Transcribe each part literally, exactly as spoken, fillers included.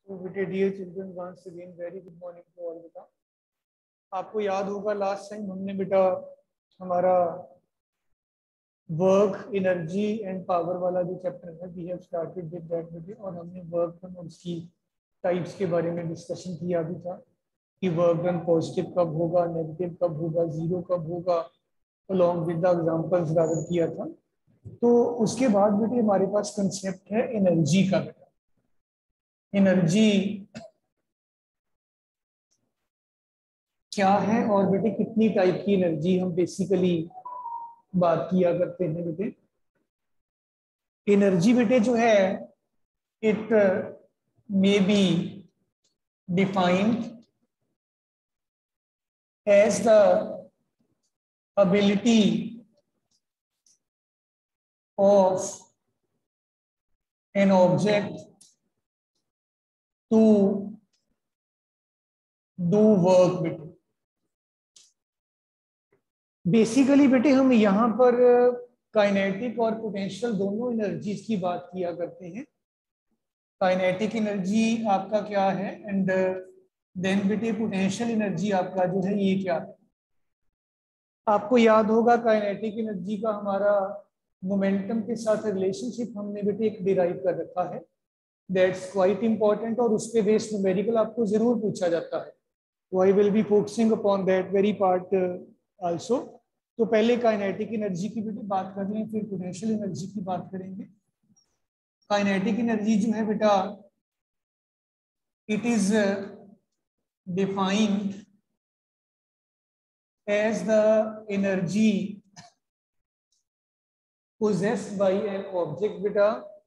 So बेटे dear children, once again very good morning to all बेटा। आपको याद होगा लास्ट टाइम हमने बेटा हमारा वर्क एनर्जी एंड पावर वाला जो चैप्टर है we have started with that बेटे, और हमने वर्क डन और उसकी टाइप्स के बारे में डिस्कशन किया भी था कि वर्क डन पॉजिटिव कब होगा, नेगेटिव कब होगा, जीरो कब होगा, along with the examples rather किया था। तो उसके बाद बेटे हमारे पास कंसेप्ट है एनर्जी का बेटा। एनर्जी क्या है और बेटे कितनी टाइप की एनर्जी हम बेसिकली बात किया करते हैं बेटे। एनर्जी बेटे जो है it may be defined as the ability of an object to do work बेटे। बेसिकली बेटे हम यहाँ पर काइनेटिक और पोटेंशियल दोनों एनर्जीज की बात किया करते हैं। काइनेटिक एनर्जी आपका क्या है एंड देन बेटे पोटेंशियल एनर्जी आपका जो है ये क्या है। आपको याद होगा काइनेटिक एनर्जी का हमारा मोमेंटम के साथ रिलेशनशिप हमने बेटे एक डिराइव कर रखा है, दैट्स क्वाइट इंपॉर्टेंट, और उस पे बेस्ड न्यूमेरिकल आपको जरूर पूछा जाता है। तो I will be focusing upon that very part also. तो पहले काइनेटिक एनर्जी की बेटे बात कर लें, फिर पोटेंशियल एनर्जी की बात करेंगे। काइनेटिक एनर्जी जो है बेटा it is defined as the energy possessed by an object beta,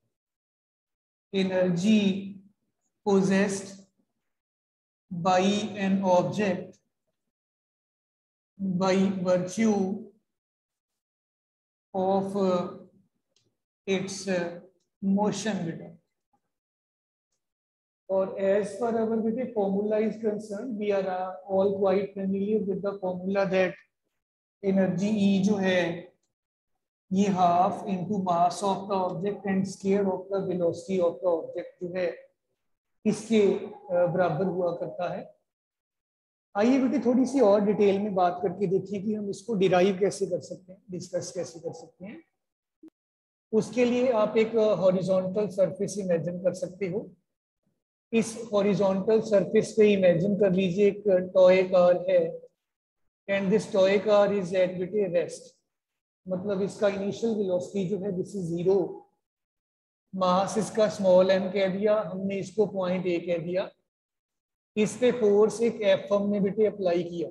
energy possessed by an object by virtue of uh, its uh, motion beta. Or as far as our formula is concerned, we are uh, all quite familiar with the formula that energy E जो है ये half into mass of the object and square of the velocity of the object जो है इसके बराबर हुआ करता है। आइए बेटे थोड़ी सी और डिटेल में बात करके देखें कि हम इसको डिराइव कैसे कर सकते हैं, डिस्कस कैसे कर सकते हैं। उसके लिए आप एक हॉरिजॉन्टल सरफेस इमेजिन कर सकते हो। इस हॉरिजॉन्टल सरफेस पे इमेजिन कर लीजिए एक टॉय कार है and this toy car is at बेटे रेस्ट, मतलब इसका इनिशियल वेलोसिटी जो है दिस इज जीरो, मास इसका स्मॉल एम कह दिया हमने, इसको पॉइंट ए कह दिया। इस पे फोर्स एक एफ हमने बेटे अप्लाई किया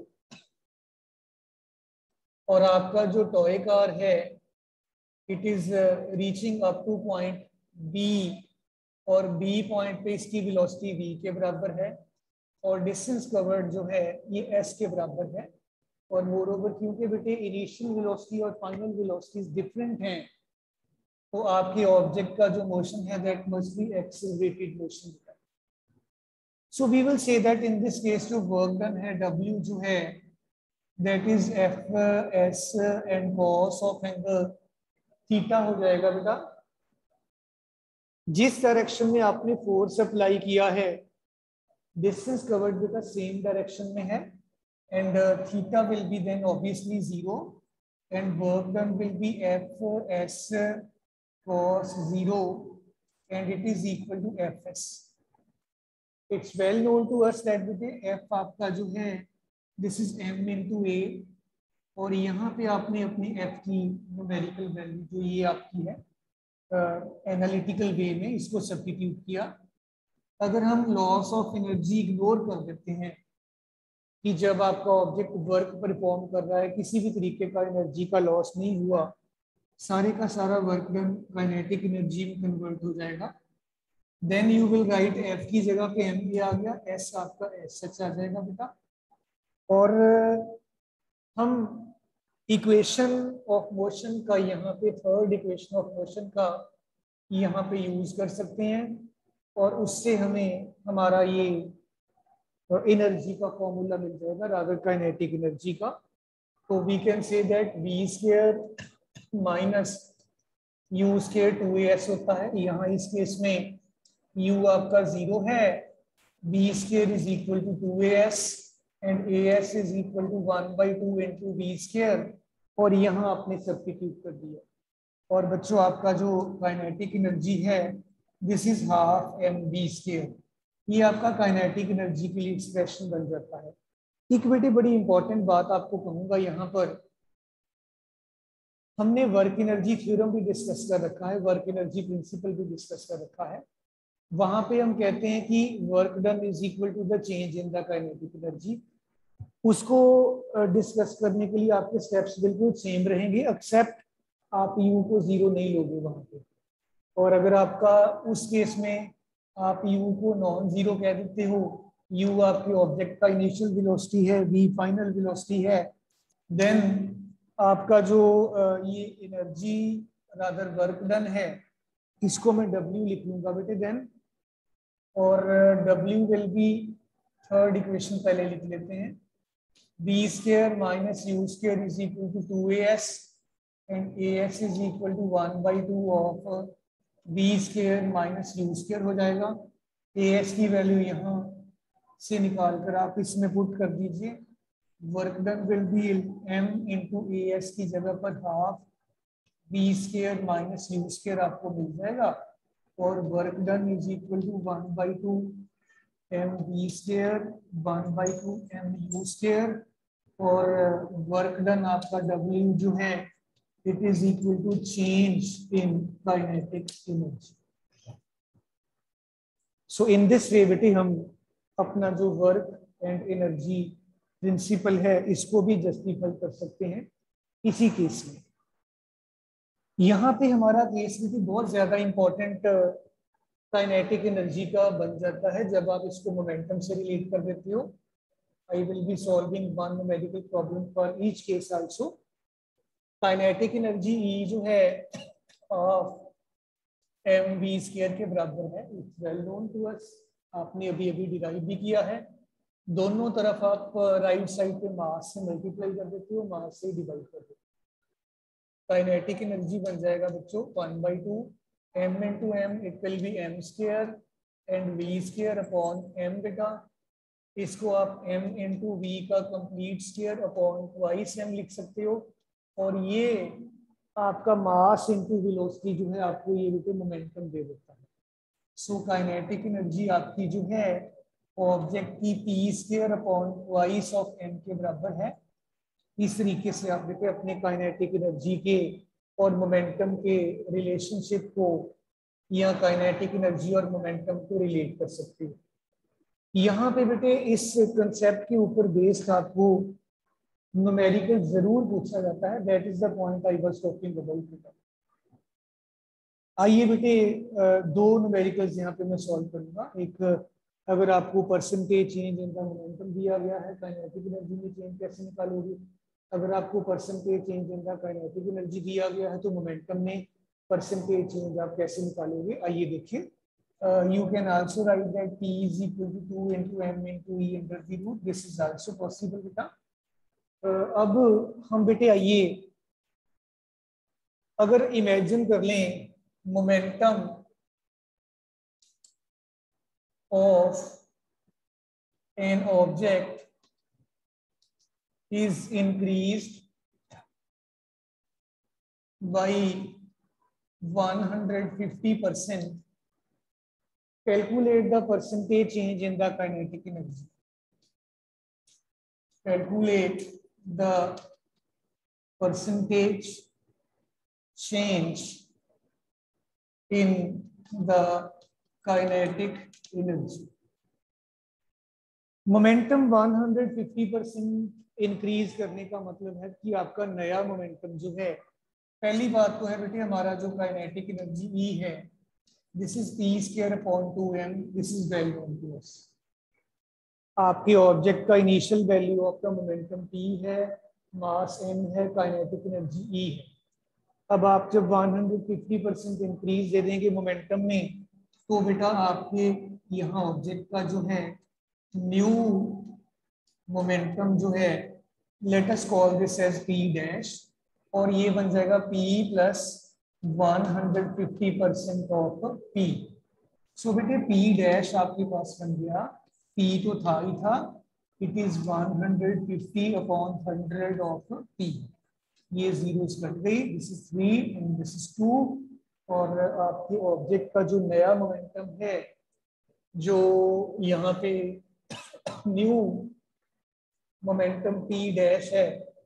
और आपका जो टॉय कार है it is reaching up to point B और बी पॉइंट पे इसकी वेलोसिटी v के बराबर है और डिस्टेंस कवर्ड जो है ये s के बराबर है। और मोरओवर क्योंकि बेटे इनिशियल वेलोसिटी और फाइनल वेलोसिटीज डिफरेंट हैं तो आपके ऑब्जेक्ट का जो मोशन है that must be accelerated motion. So we will say that in this case जो वर्क डन है w जो है that is f s and cos of angle theta हो जाएगा बेटा। जिस डायरेक्शन में आपने फोर्स अप्लाई किया है डिस्टेंस कवर्ड बेटा सेम डायरेक्शन में है and theta will be then obviously zero and work done will be F S cos zero and it is equal to F S. It's well known to us that बेटे F आपका जो है this is M into A और यहाँ पे आपने अपनी F की न्यूमेरिकल वैल्यू जो ये आपकी है एनालिटिकल uh, वे में इसको सब्स्टिट्यूट किया। अगर हम लॉस ऑफ एनर्जी इग्नोर कर देते हैं कि जब आपका ऑब्जेक्ट वर्क परफॉर्म कर रहा है किसी भी तरीके का एनर्जी का लॉस नहीं हुआ, सारे का सारा वर्क डन काइनेटिक एनर्जी में कन्वर्ट हो जाएगा। Then you will write F की जगह पे एम भी आ गया, एस आपका एस एच आ जाएगा बेटा। और हम इक्वेशन ऑफ मोशन का यहाँ पे थर्ड इक्वेशन ऑफ मोशन का यहाँ पे यूज कर सकते हैं और उससे हमें हमारा ये एनर्जी का फॉर्मूला मिल जाएगा रादर काइनेटिक एनर्जी का। तो we can say that V square minus you square two A S होता है। यहाँ इस केस में u आपका जीरो है V square is equal to two A S and A S is equal to one by two into V square, और यहाँ आपने सब्स्टिट्यूट कर दिया। और बच्चों आपका जो काइनेटिक एनर्जी है this is half M B square, ये आपका काइनेटिक एनर्जी के लिए एक्सप्रेशन बन जाता है। एक बेटे बड़ी इंपॉर्टेंट बात आपको कहूंगा, यहाँ पर हमने वर्क एनर्जी थ्योरम भी डिस्कस कर रखा है, वर्क एनर्जी प्रिंसिपल भी डिस्कस कर रखा है। वहां पे हम कहते हैं कि work done is equal to the change in the kinetic energy. उसको डिस्कस करने के लिए आपके स्टेप्स बिल्कुल सेम रहेंगे, एक्सेप्ट आप यू को जीरो नहीं लोगे वहां पे। और अगर आपका उस केस में आप यू को नॉन जीरो कह देते हो, यू आपके ऑब्जेक्ट का इनिशियल वेलोसिटी है, वी फाइनल वेलोसिटी है, देन आपका जो ये एनर्जी रादर वर्क डन है इसको मैं W लिख लूंगा बेटे देन, और W will be, third equation पहले लिख लेते हैं, v square minus you square is equal to two A S and A S is equal to one by two of v square minus you square हो जाएगा। ए s की value यहाँ से निकाल कर आप इसमें पुट कर दीजिए, work done will be m into a s की जगह पर half v square minus you square आपको मिल जाएगा, और work done is equal to one by two m B square one by two m u square, और work done आपका W जो है it is equal to change in kinetic energy. So in this way बेटे हम अपना जो work and energy principal है इसको भी जस्टिफाई कर सकते हैं इसी केस में। यहाँ पे हमारा केस भी बहुत ज्यादा इंपॉर्टेंट काइनेटिक एनर्जी का बन जाता है जब आप इसको मोमेंटम से रिलेट कर देते हो। I will be solving one numerical problem for each case also. Kinetic energy E जो है ऑफ एम बी स्क्वायर के बराबर है, it's well known to us, आपने अभी अभी डिराइव भी किया है। दोनों तरफ आप राइट साइड पे मास से मल्टीप्लाई कर देते हो, मास से डिवाइड कर देते हो। काइनेटिक एनर्जी बन जाएगा बच्चों one by two M into m, it will be m square and v square upon m बेटा। इसको आप m इंटू वी का complete square upon twice m लिख सकते हो, और ये आपका मास इंटू वेलोसिटी जो है आपको ये बेटे मोमेंटम दे देता है। सो काइनेटिक एनर्जी आपकी जो है ऑब्जेक्ट की p square upon twice of m के बराबर है। इस तरीके से आप बेटे अपने काइनेटिक एनर्जी के और मोमेंटम के रिलेशनशिप को या काइनेटिक एनर्जी और मोमेंटम को रिलेट कर सकते हो। यहाँ पे बेटे इस कंसेप्ट के ऊपर बेस्ड आपको न्यूमेरिकल जरूर पूछा जाता है, that is the point I was talking about. आइए बेटे दो न्यूमेरिकल्स यहाँ पे मैं सॉल्व करूंगा। एक, अगर आपको percentage change in the momentum दिया गया है, काइनेटिक एनर्जी में चेंज कैसे निकालोगे। अगर आपको percentage change in the kinetic energy दिया गया है तो मोमेंटम में परसेंटेज चेंज आप कैसे निकालोगे। आइए देखिए, you can also write that P is equal to two into m into e under the root. This is also possible बेटा। uh, अब हम बेटे आइए अगर इमेजिन कर लें momentum of an object is increased by one hundred fifty percent. Calculate the percentage change in the kinetic energy. Calculate the percentage change in the kinetic energy. Momentum one hundred fifty percent increase करने का मतलब है कि आपका नया मोमेंटम जो है, पहली बात तो है बेटे हमारा जो काइनेटिक एनर्जी ई है, this is p square upon two m, this is well known to us. आपके ऑब्जेक्ट का initial value of the momentum p है, मास एम है, काइनेटिक एनर्जी ई है। अब आप जब one hundred fifty percent increase दे देंगे मोमेंटम में, तो बेटा आपके यहाँ ऑब्जेक्ट का जो है न्यू मोमेंटम जो है, let us call this as p dash, और ये बन जाएगा p plus one hundred fifty percent of p। So बेटे p डैश आपके पास बन गया P तो था ही था, it is one hundred fifty upon hundred of P, ये जीरो कट गई, this is three and this is two. और आपके ऑब्जेक्ट का जो नया मोमेंटम है, जो यहाँ पे न्यू मोमेंटम P डैश है,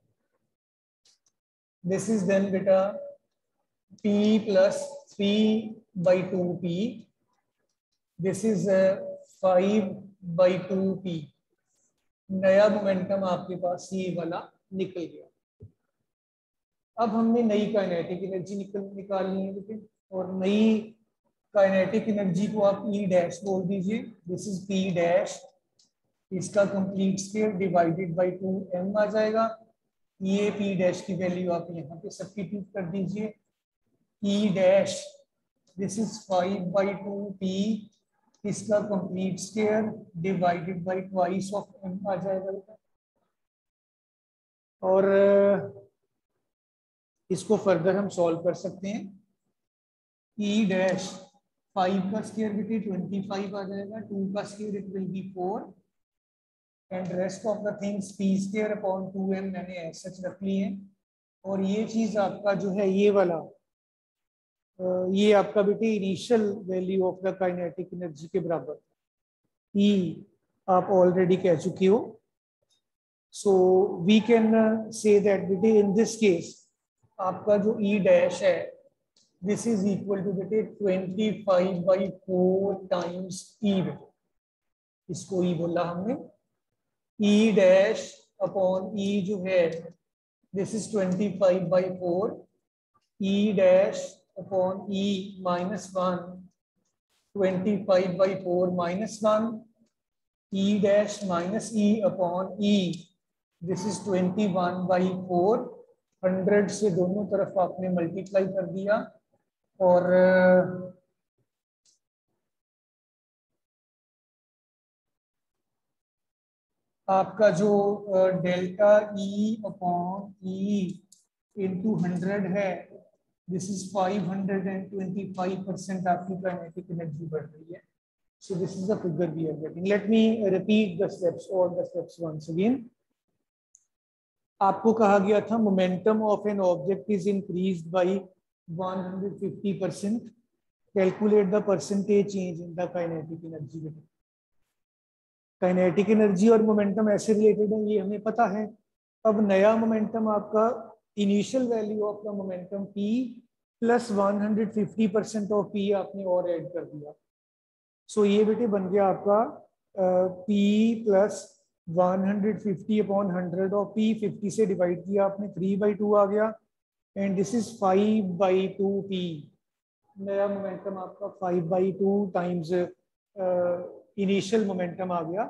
दिस इज देन बेटा P plus three by two p, this is five by two p. नया मोमेंटम आपके पास ये वाला निकल गया। अब हमने नई काइनेटिक एनर्जी निकल निकालनी है बेटे, और नई काइनेटिक एनर्जी को आप E डैश बोल दीजिए, दिस इज P डैश, इसका complete square divided by two m आ जाएगा। ये P डैश की वैल्यू आप यहाँ पे सब्स्टिट्यूट कर दीजिए, E dash this is five by two p, इसका complete square divided by twice of m आ जाएगा। और इसको फर्दर हम सॉल्व कर सकते हैं। E डैश फाइव का स्क्वायर बेटे ट्वेंटी फाइव आ जाएगा, टू का square it will be four, and rest of the things P square upon two m मैंने ऐसे सच रख ली है। और ये चीज आपका जो है ये वाला, ये आपका बेटे initial value of the kinetic energy के बराबर E आप ऑलरेडी कह चुके हो। So we can say that बेटे इन दिस केस आपका जो E डैश है, दिस इज इक्वल टू बेटे twenty five by four times E बेटे, इसको E बोला हमने। E डैश अपॉन E जो है this is twenty five by four, E dash upon E minus one, twenty five by four minus one, E dash minus E upon E, this is twenty one by four, hundred से दोनों तरफ आपने multiply कर दिया, और आपका जो delta E upon E into hundred है, this is five hundred and twenty five percent आपकी काइनेटिक एनर्जी बढ़ रही है। So this is the figure we are getting. Let me repeat the steps और द स्टेप्स वंस अगेन। आपको कहा गया था momentum of an object is increased by one hundred fifty percent, calculate the percentage change in the kinetic energy. Kinetic energy और momentum ऐसे related है, ये हमें पता है। अब नया मोमेंटम आपका initial value of the momentum P plus one hundred fifty percent of P आपने और ऐड कर दिया। सो so ये बेटे बन गया आपका uh, P plus one hundred fifty upon hundred of P, fifty से डिवाइड किया आपने, थ्री बाई टू आ गया, and this is five by two P। नया मोमेंटम आपका five by two times initial momentum आ गया।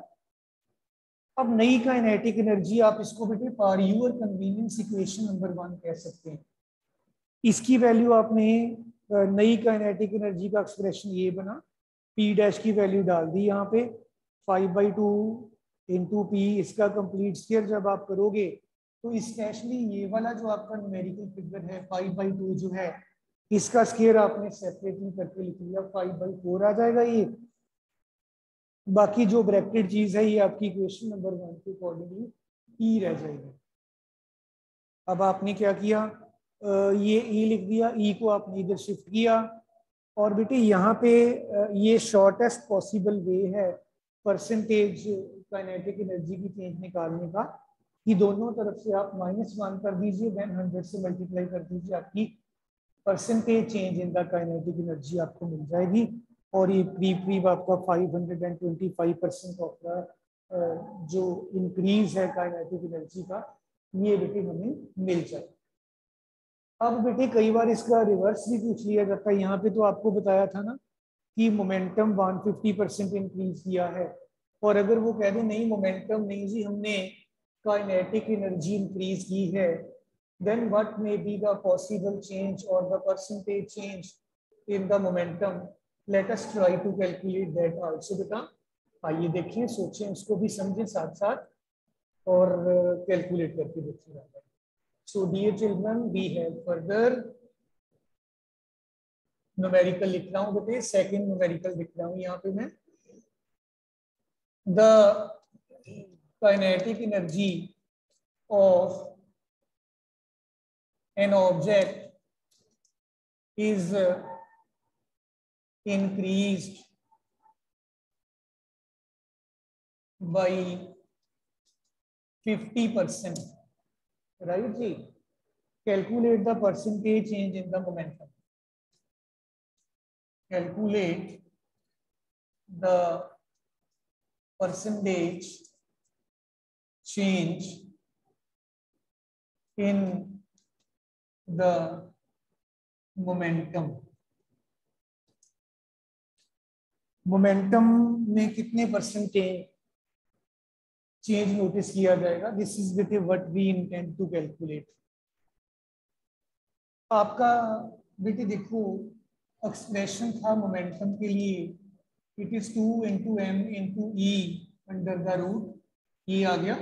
अब नई काइनेटिक एनर्जी आप इसको बेटे for your convenience equation number one कह सकते हैं। इसकी वैल्यू आपने नई काइनेटिक एनर्जी का एक्सप्रेशन ये बना, P डैश की वैल्यू डाल दी यहाँ पे five by two into p, इसका कंप्लीट स्क्वायर जब आप करोगे तो स्पेशली ये वाला जो आपका न्यूमेरिकल फिगर है फाइव बाई टू जो है, इसका स्क्वायर आपने सेपरेटली करके लिख लिया, फाइव बाई फोर आ जाएगा ये। बाकी जो ब्रैकेटेड चीज है ये आपकी इक्वेशन नंबर वन के अकॉर्डिंगली ई रह जाएगी। अब आपने क्या किया, ये ई लिख दिया, ई को आपने इधर शिफ्ट किया, और बेटे यहाँ पे ये शॉर्टेस्ट पॉसिबल वे है परसेंटेज काइनेटिक एनर्जी की चेंज निकालने का, कि दोनों तरफ से आप माइनस वन कर दीजिए, देन हंड्रेड से मल्टीप्लाई कर दीजिए, आपकी percentage change in the kinetic energy आपको मिल जाएगी। और ये करीब करीब आपका five hundred twenty five percent of the जो इंक्रीज है काइनेटिक एनर्जी का, ये बेटे हमें मिल जाए। अब बेटे कई बार इसका रिवर्स भी पूछ लिया जाता है। यहाँ पे तो आपको बताया था ना कि momentum one fifty percent increase किया है, और अगर वो कह दें नहीं मोमेंटम नहीं जी हमने काइनेटिक एनर्जी इंक्रीज की है, then what may be the possible change or the percentage change in the momentum? Let us try to calculate that also बेटा। आइए देखें, सोचें, उसको भी समझें साथ साथ और कैलकुलेट करके देखिए। So dear children, we have further numerical लिख रहा हूँ बेटे, सेकेंड numerical लिख रहा हूँ यहाँ पे मैं। the kinetic energy of an object is uh, increased by fifty percent, right ji? Calculate the percentage change in the momentum. Calculate the percentage change in the momentum. Momentum में कितने percentage change notice किया जाएगा? This is with what we intend to calculate. आपका बेटे देखो expression था momentum के लिए, it is two into m into E under the root. ये आ गया.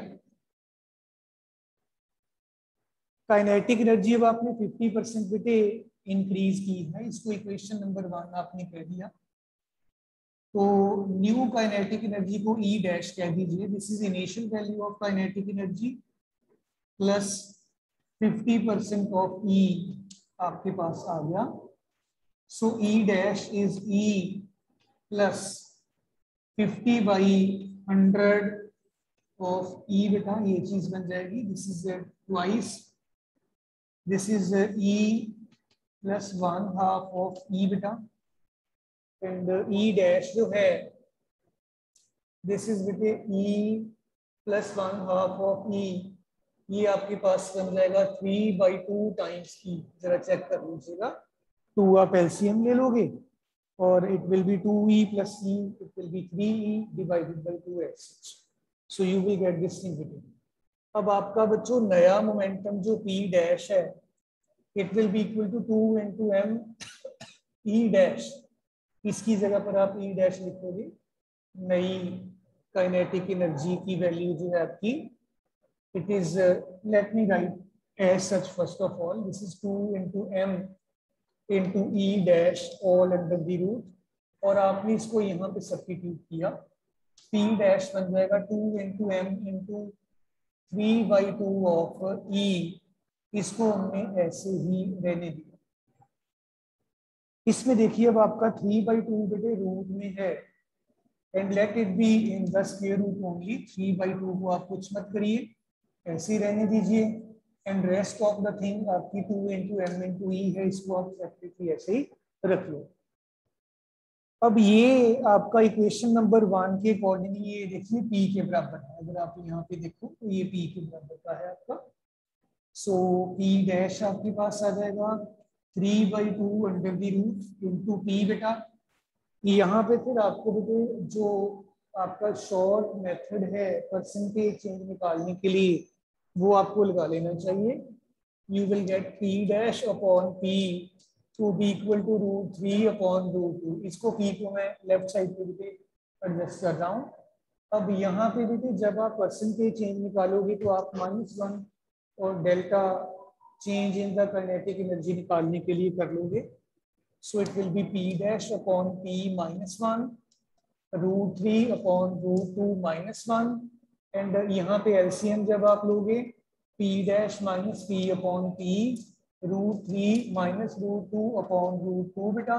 काइनेटिक एनर्जी अब आपने फिफ्टी परसेंट बेटे इंक्रीज की है, इसको इक्वेशन नंबर वन आपने कह दिया. तो न्यू काइनेटिक एनर्जी को ई डैश कह दीजिए. This is initial value of kinetic energy plus fifty percent of E आपके पास आ गया. So E dash is E plus fifty by hundred of E बेटा, ये चीज बन जाएगी. This is twice, this is E plus one half of E बेटा. एंड ई डैश जो है दिस इज बेटे E plus one half of E. ये आपके पास बन जाएगा three by two times E. जरा चेक कर लीजिएगा. टू आप एलसीएम ले लोगे और it will be two E plus E, it will be three E divided by two s. So you will get this thing बेटे. अब आपका बच्चों नया मोमेंटम जो पी डैश है it will be equal to two into m E dash. इसकी जगह पर आप ई डैश लिखोगे. नई काइनेटिक एनर्जी की वैल्यू जो है आपकी it is, let me write as such first of all, this is two into m into E dash all under the root. और आपने इसको यहाँ पे सब्स्टिट्यूट किया. पी डैश बन जाएगा two into m into three by two of E. इसको हमने ऐसे ही रहने दिया. इसमें देखिए अब आपका थ्री बाई टू बेटे रूट में है and let it be in the square root only. Three by two को आप कुछ मत करिए, ऐसे ही रहने दीजिए. And rest of the thing आपकी two into m into E है, इसको आप सेपरेटली ऐसे ही रखिए. अब ये आपका इक्वेशन नंबर वन के अकॉर्डिंग ये देखिए पी के बराबर है. अगर आप यहाँ पे देखो तो ये पी के बराबर का है आपका. सो पी डैश आपके पास आ जाएगा three by two under the root into p बेटा. यहाँ पे फिर आपको बेटे जो आपका शॉर्ट मेथड है परसेंटेज चेंज निकालने के लिए वो आपको लगा लेना चाहिए. You will get p dash upon p to be equal to root three upon root two. इसको पी को मैं लेफ्ट साइड पे बेटे एडजस्ट कर रहा हूँ. अब यहाँ पे बेटे जब आप परसेंटेज चेंज निकालोगे तो आप माइनस वन और delta change in the kinetic energy निकालने के लिए कर लोगे. So it will be P dash upon P minus one root three upon root two minus one. And यहाँ पे एलसीएम जब आप लोगे P dash minus P upon P root three minus root two upon root two बेटा.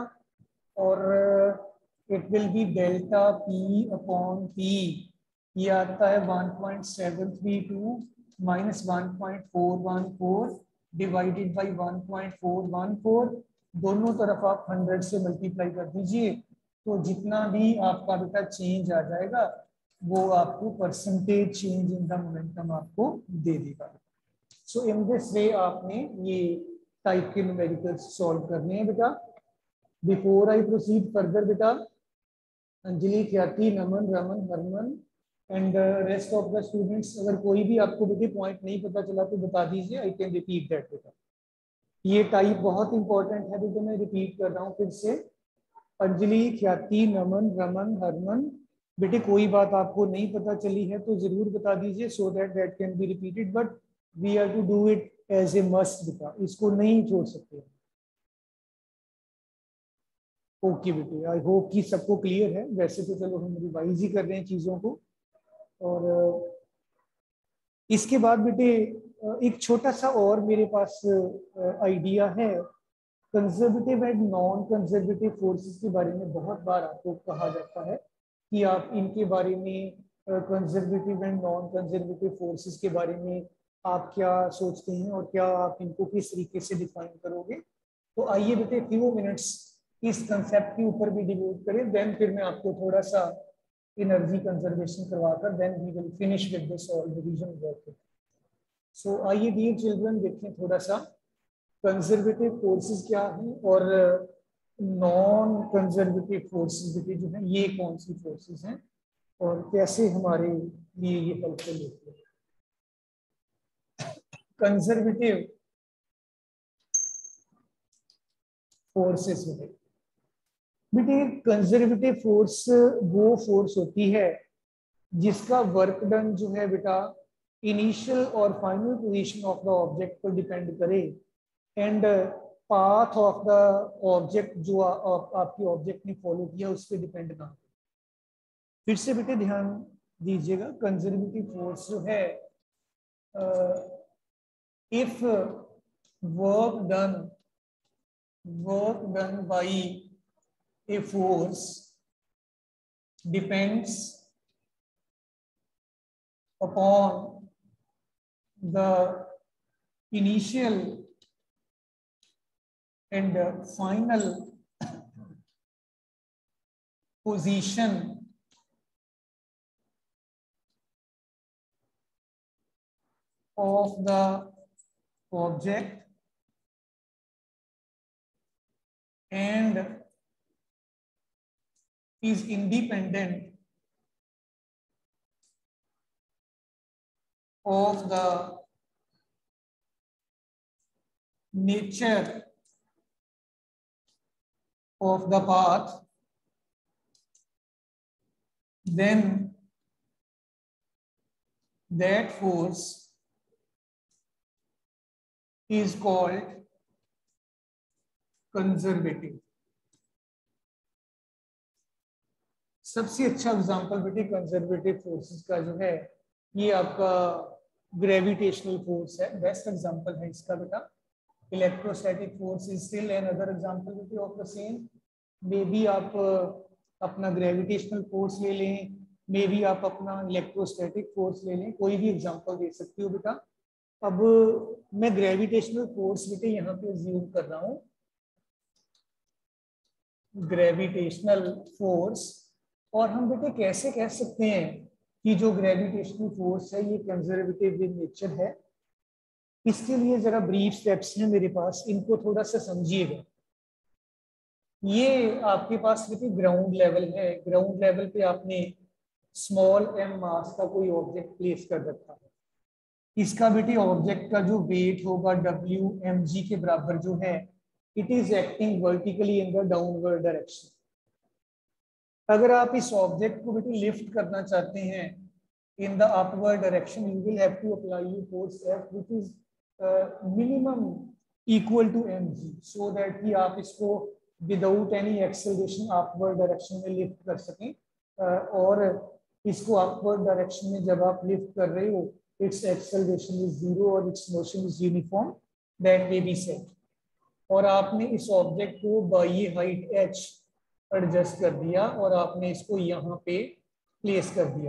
और it will be delta P upon P. ये आता है one point seven three two minus one point four one four divided by one point four one four. दोनों तरफ आप hundred से multiply कर दीजिए तो जितना भी आपका बेटा चेंज आ जाएगा वो आपको percentage change in the momentum आपको दे देगा. सो इन दिस वे आपने ये टाइप के न्यूमेरिकल्स सॉल्व करने हैं बेटा. बिफोर आई प्रोसीड फर्दर बेटा, Anjali, Khyati, Naman, Raman, Harman and rest of the students, अगर कोई भी आपको बेटे पॉइंट नहीं पता चला तो बता दीजिए. आई कैन रिपीट दैट बेटा. ये टाइप बहुत इंपॉर्टेंट है बेटे, मैं रिपीट कर रहा हूँ फिर से. अंजलि, ख्याति, नमन, रमन, हरमन, बेटे कोई बात आपको नहीं पता चली है तो जरूर बता दीजिए so that that can be repeated. But we are to do it as a must बेटा, इसको नहीं छोड़ सकते. ओके बेटे, आई होप कि सबको क्लियर है. वैसे तो चलो हम रिवाइज ही कर रहे हैं चीजों को. और इसके बाद बेटे एक छोटा सा और मेरे पास आइडिया है, conservative and non conservative forces के बारे में बहुत बार आपको कहा जाता है कि आप इनके बारे में, conservative and non conservative forces के बारे में आप क्या सोचते हैं और क्या आप इनको किस तरीके से डिफाइन करोगे। तो आइए बेटे फ्यू मिनट्स इस कंसेप्ट के ऊपर भी डिबेट करें, देन फिर मैं आपको थोड़ा सा एनर्जी कंजर्वेशन करवाकर then we will finish with this all revision work. So आइए डियर चिल्ड्रन देखें थोड़ा सा कंजर्वेटिव फोर्सेस क्या हैं और नॉन कंजर्वेटिव फोर्सेस भी जो है ये कौन सी फोर्सेस हैं और कैसे हमारे लिए ये हेल्पफुल होती है। कंजर्वेटिव फोर्सेस में बेटे कंजर्वेटिव फोर्स वो फोर्स होती है जिसका वर्क डन जो है बेटा इनिशियल और final position of the object पर डिपेंड करे and path of the object जो आ, आ, आपकी ऑब्जेक्ट ने फॉलो किया उस पर डिपेंड ना करे। फिर से बेटे ध्यान दीजिएगा, कंजर्वेटिव फोर्स जो है if work done work done by a force depends upon the initial and final position of the object and is independent of the nature of the path, then that force is called conservative। सबसे अच्छा example बेटे conservative forces का जो है ये आपका gravitational force है, best example है इसका बेटा। Electrostatic force is still an other example बेटे of the same. May be आप अपना ग्रेविटेशनल फोर्स ले लें, मे बी आप अपना इलेक्ट्रोस्टैटिक फोर्स ले लें, कोई भी एग्जांपल दे सकती हो बेटा। अब मैं ग्रेविटेशनल फोर्स बेटे यहाँ पे अज्यूम कर रहा हूँ, ग्रेविटेशनल फोर्स, और हम बेटे कैसे कह सकते हैं कि जो ग्रेविटेशनल फोर्स है ये कंजर्वेटिव इन नेचर है। इसके लिए जरा ब्रीफ स्टेप्स हैं मेरे पास, इनको थोड़ा सा समझिएगा। ये आपके पास बेटे ग्राउंड लेवल है, ग्राउंड लेवल पे आपने स्मॉल एम मास का कोई ऑब्जेक्ट प्लेस कर रखा है। इसका बेटे ऑब्जेक्ट का जो वेट होगा डब्ल्यू एम जी के बराबर जो है, it is acting vertically in the downward direction. अगर आप इस ऑब्जेक्ट को बेटे लिफ्ट करना चाहते हैं in the upward direction, you will have to apply you force F which is minimum equal to mg, so that कि आप इसको without any acceleration upward direction में लिफ्ट कर सकें। uh, और इसको अपवर्ड डायरेक्शन में जब आप लिफ्ट कर रहे हो, इट्स एक्सेलरेशन इज जीरो और its motion is uniform, that may be set. और आपने इस ऑब्जेक्ट को बाई हाइट h एडजस्ट कर दिया और आपने इसको यहाँ पे प्लेस कर दिया।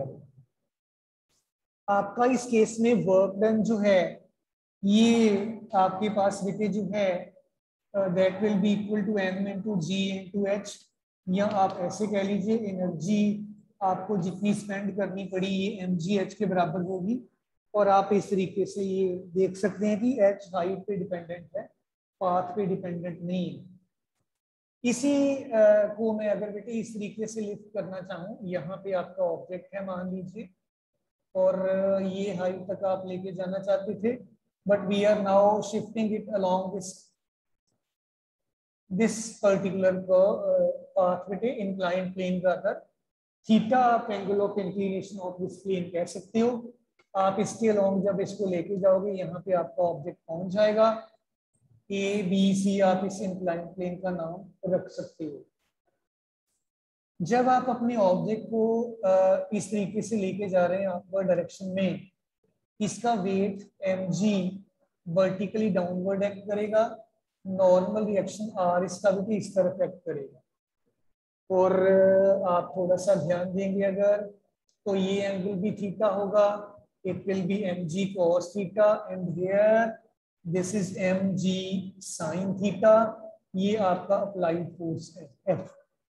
आपका इस केस में वर्क डन जो है ये आपके पास बेटे जो है that will be equal to M into G into H, या आप ऐसे कह लीजिए एनर्जी आपको जितनी स्पेंड करनी पड़ी ये एम जी एच के बराबर होगी। और आप इस तरीके से ये देख सकते हैं कि एच हाइट पे डिपेंडेंट है, पाथ पे डिपेंडेंट नहीं है। इसी uh, को मैं अगर बेटे इस तरीके से लिफ्ट करना चाहूँ, यहाँ पे आपका ऑब्जेक्ट है मान लीजिए, और ये हाइट तक आप लेके जाना चाहते थे, but we are now shifting it along this this particular path बेटे इंक्लाइंड प्लेन का अंदर। थीटा आप angle of inclination of this plane कह सकते हो। आप इसके अलोंग जब इसको लेके जाओगे यहाँ पे आपका ऑब्जेक्ट पहुंच जाएगा। ए बी सी आप इस इंक्लाइंड प्लेन का नाम रख सकते हो। जब आप अपने ऑब्जेक्ट को इस तरीके से लेके जा रहे हैं अपवर्ड डायरेक्शन में, इसका weight mg vertically downward act करेगा, नॉर्मल रिएक्शन r इसका भी इस तरफ एक्ट करेगा। और आप थोड़ा सा ध्यान देंगे अगर, तो ये एंगल भी थीटा होगा, it will be mg cos theta and here this is mg sin theta. ये आपका अप्लाइड फोर्स है F।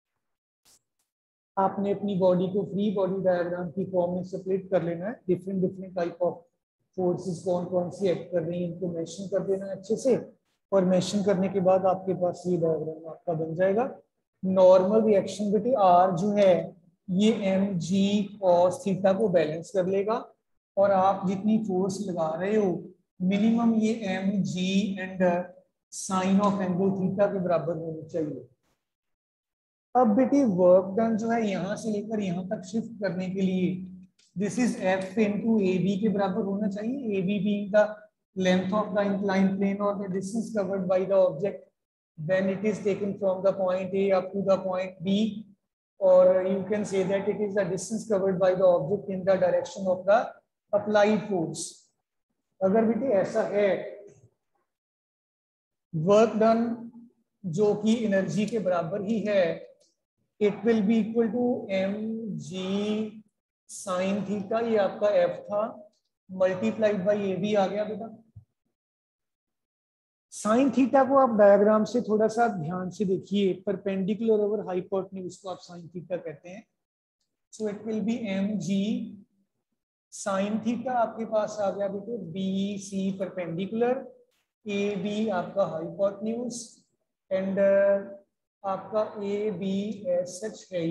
आपने अपनी बॉडी को फ्री बॉडी डायग्राम की फॉर्म में स्प्लिट कर लेना है, different different type of forces कौन कौन सी एक्ट कर रही हैं इनको मेंशन कर देना है अच्छे से, और मेंशन करने के बाद आपके पास ये डायग्राम आपका बन जाएगा। नॉर्मल रिएक्शन बेटे आर जो है ये एम जी कॉस थीटा को बैलेंस कर लेगा, और आप जितनी फोर्स लगा रहे हो मिनिमम ये M G and sine of angle theta के बराबर होनी चाहिए। अब बेटी वर्क डन जो है यहां से लेकर यहां तक शिफ्ट करने के लिए this is F into A B के बराबर होना चाहिए। A B being the length of the inclined plane और the distance covered by the object when it is taken from the point A up to the point B, or you can say that it is the distance covered by the object in the direction of the applied force। अगर बेटे ऐसा है, work done जो कि energy के बराबर ही है, it will be equal to M G sine theta, ये आपका एफ था, मल्टीप्लाइड बाई ए बी आ गया बेटा। साइन थीटा को आप डायग्राम से थोड़ा सा ध्यान से देखिए, परपेंडिकुलर ओवर हाइपोटेन्यूज को आप साइन थीटा कहते हैं। So it will be M G sine theta, आपके पास आ गया बेटे B C perpendicular, A B आपका हाइपोटेन्यूज, एंड आपका ए बी एस सच है ही।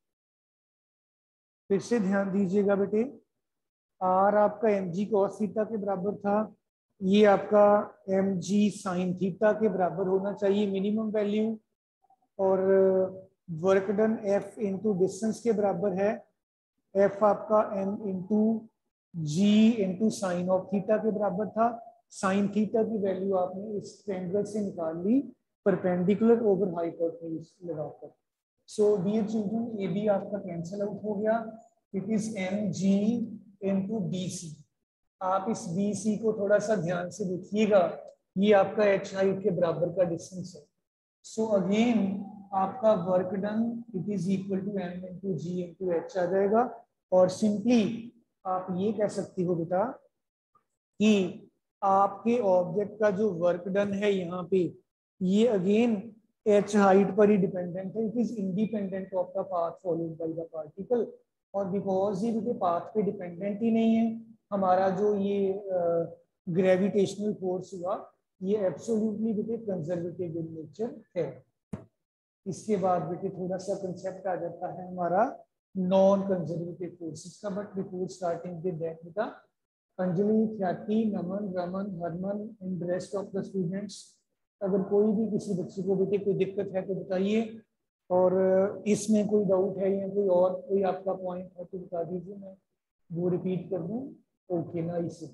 फिर से ध्यान दीजिएगा बेटे, आर आपका एम जी कॉस थीटा के बराबर था, ये आपका एम जी साइन थीटा के बराबर होना चाहिए मिनिमम वैल्यू, और work done F into distance के बराबर है, एफ आपका M into G into sine of theta के बराबर था। साइन थीटा की वैल्यू आपने इस ट्रायंगल से निकाल ली परपेंडिकुलर ओवर हाइपोटेन्यूज लगाकर। So dear children, A B आपका कैंसिल आउट हो गया, it is M G into B C. आप इस बी सी को थोड़ा सा ध्यान से देखिएगा, ये आपका एच हाइट के बराबर का डिस्टेंस है। सो अगेन आपका work done it is equal to M into G into H आ जाएगा, और सिंपली आप ये कह सकती हो बेटा कि आपके ऑब्जेक्ट का जो वर्क डन है यहाँ पे, ये अगेन एच हाइट पर ही डिपेंडेंट है, it is independent of the path followed by the particle. और बिकॉज ये बेटे पाथ पे डिपेंडेंट ही नहीं है, हमारा जो ये ग्रेविटेशनल uh, फोर्स हुआ ये एब्सोल्युटली बेटे कंजर्वेटिव इन नेचर है। इसके बाद बेटे थोड़ा सा कंसेप्ट आ जाता है हमारा नॉन कंजर्वेटिव फोर्सेस का, but before starting with that बेटा Anjali, Khyati, Naman, Raman, Harman and rest of the students, अगर कोई भी किसी बच्चे को बेटे कोई दिक्कत है तो बताइए, और इसमें कोई डाउट है या कोई और कोई आपका पॉइंट है तो बता दीजिए, मैं वो रिपीट कर दूं। ओके ना, इसी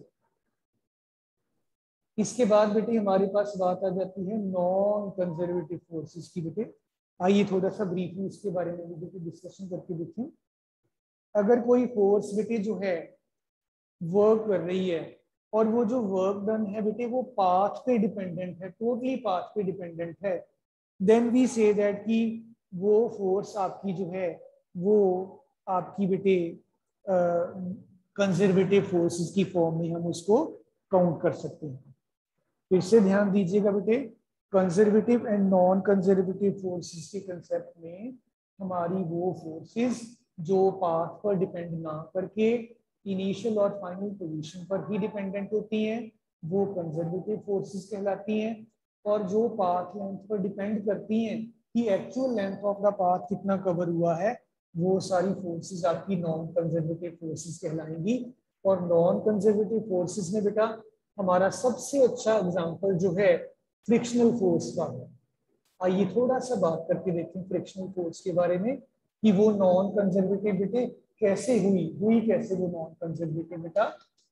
इसके बाद बेटे हमारे पास बात आ जाती है नॉन कंजर्वेटिव फोर्सेस की। बेटे आइए थोड़ा सा ब्रीफली इसके बारे में भी बेटे डिस्कशन करके देखें। अगर कोई फोर्स बेटे जो है वर्क कर रही है, और वो जो वर्क डन है बेटे वो पाथ पे डिपेंडेंट है, टोटली पाथ पे डिपेंडेंट है, देन वी से दैट कि वो फोर्स आपकी जो है वो आपकी बेटे कंजर्वेटिव फोर्सेस की फॉर्म में हम उसको काउंट कर सकते हैं। फिर से ध्यान दीजिएगा बेटे, conservative and non conservative forces के कंसेप्ट में हमारी वो फोर्सेस जो पाथ पर डिपेंड ना करके इनिशियल और फाइनल पोजीशन पर ही डिपेंडेंट होती हैं वो कंजर्वेटिव फोर्सेस कहलाती हैं, और जो पाथ लेंथ पर डिपेंड करती हैं कि actual length of the path कितना कवर हुआ है, वो सारी फोर्सेस आपकी नॉन कंजर्वेटिव फोर्सेस कहलाएंगी। और नॉन कंजर्वेटिव फोर्सेस में बेटा हमारा सबसे अच्छा एग्जांपल जो है फ्रिक्शनल फोर्स का है। आइए थोड़ा सा बात करके देखें फ्रिक्शनल फोर्स के बारे में कि वो नॉन कंजर्वेटिव बेटे कैसे हुई हुई कैसे वो नॉन कंजर्वेटिव बेटा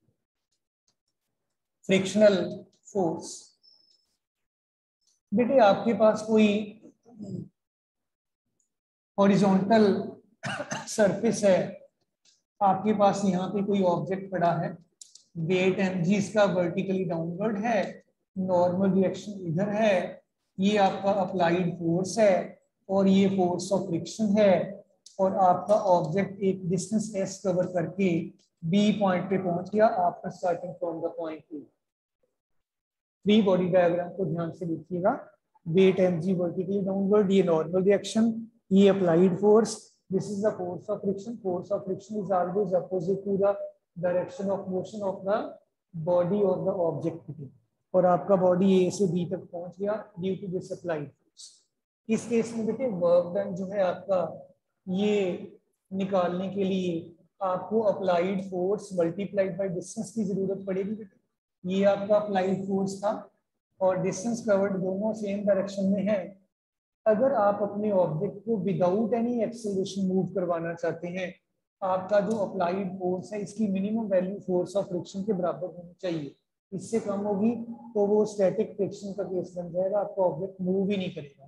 फ्रिक्शनल फोर्स। बेटे आपके पास कोई हॉरिजॉन्टल सरफेस है, आपके पास यहाँ पे कोई ऑब्जेक्ट पड़ा है, वेट एम जी इसका वर्टिकली डाउनवर्ड है, नॉर्मल रिएक्शन इधर है, ये आपका अप्लाइड फोर्स है और ये फोर्स ऑफ फ्रिक्शन है, और आपका ऑब्जेक्ट एक डिस्टेंस एस कवर करके बी पॉइंट पे पहुंच गया after starting from the point A. Free body diagram को ध्यान से देखिएगा, weight M G vertically downward, ये नॉर्मल रिएक्शन, ये applied force, this is the force of friction, force of friction is always opposite to the direction of motion of the body और the object, और आपका body A से B तक पहुंच गया due to this applied force. इस case में बेटे वर्क डन जो है आपका, ये निकालने के लिए आपको applied force multiplied by distance की जरूरत पड़ेगी बेटे। ये आपका अप्लाइड फोर्स था और डिस्टेंस कवर्ड दोनों सेम डायरेक्शन में है। अगर आप अपने ऑब्जेक्ट को विदाउट एनी एक्सेलरेशन मूव करवाना चाहते हैं, आपका जो अप्लाइड फोर्स है इसकी minimum value force of friction के बराबर होनी चाहिए, इससे कम होगी तो वो स्टैटिक फ्रिक्शन का केस बन जाएगा, आपका ऑब्जेक्ट मूव ही नहीं करेगा।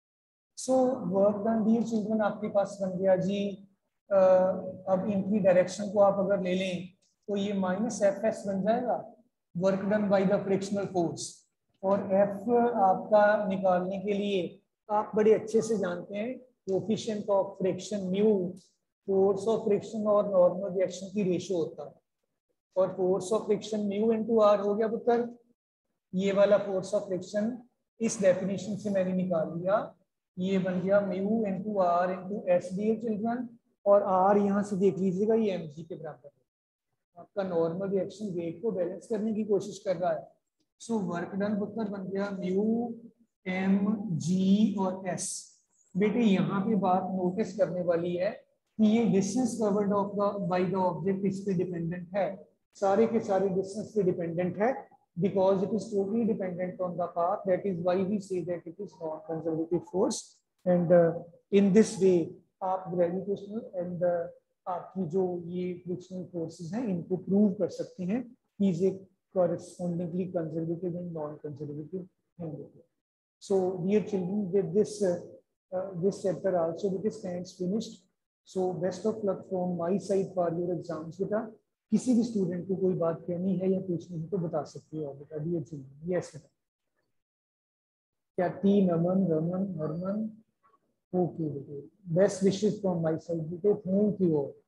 So work done dear children आपके पास बन गया जी। आ, अब इनकी डायरेक्शन को आप अगर ले लें तो ये माइनस एफ एस बन जाएगा, work done by the frictional force, और एफ आपका निकालने के लिए आप बड़े अच्छे से जानते हैं coefficient of friction mu force of friction और नॉर्मल रिएक्शन की रेशियो होता है, और force of friction mu into R हो गया पुत्र, ये वाला फोर्स ऑफ फ्रिक्शन इस डेफिनेशन से मैंने निकाल लिया, ये बन गया mu into R into S dear children, और आर यहाँ से देख लीजिएगा ये एम जी के बराबर है। आपका नॉर्मल रिएक्शन वेट को बैलेंस करने की कोशिश कर रहा है। सो वर्क डन पुत्र बन गया म्यू एम जी और एस। बेटे यहाँ पे बात नोटिस करने वाली है कि ये distance covered of the by the object इस पे डिपेंडेंट है, सारे के सारे डिस्टेंस पे डिपेंडेंट है, because it is totally dependent on the path. That is why we say that it is non-conservative force, and uh, in this way आप gravitational and uh, आपकी जो ये frictional forces हैं इनको prove कर सकते हैं कि is a correspondingly conservative and non-conservative angle. So dear children, with this uh, uh, this chapter also it is stands finished. So best of luck from my side for your exams बेटा। किसी भी student को कोई बात कहनी है या पूछनी है तो बता सकते हो बेटा। डियर चिल्ड्रन, यस बेटा, क्या टी नमन रमन हरमन, ओके बेटे, best wishes from my side बेटे, थैंक यू ऑल।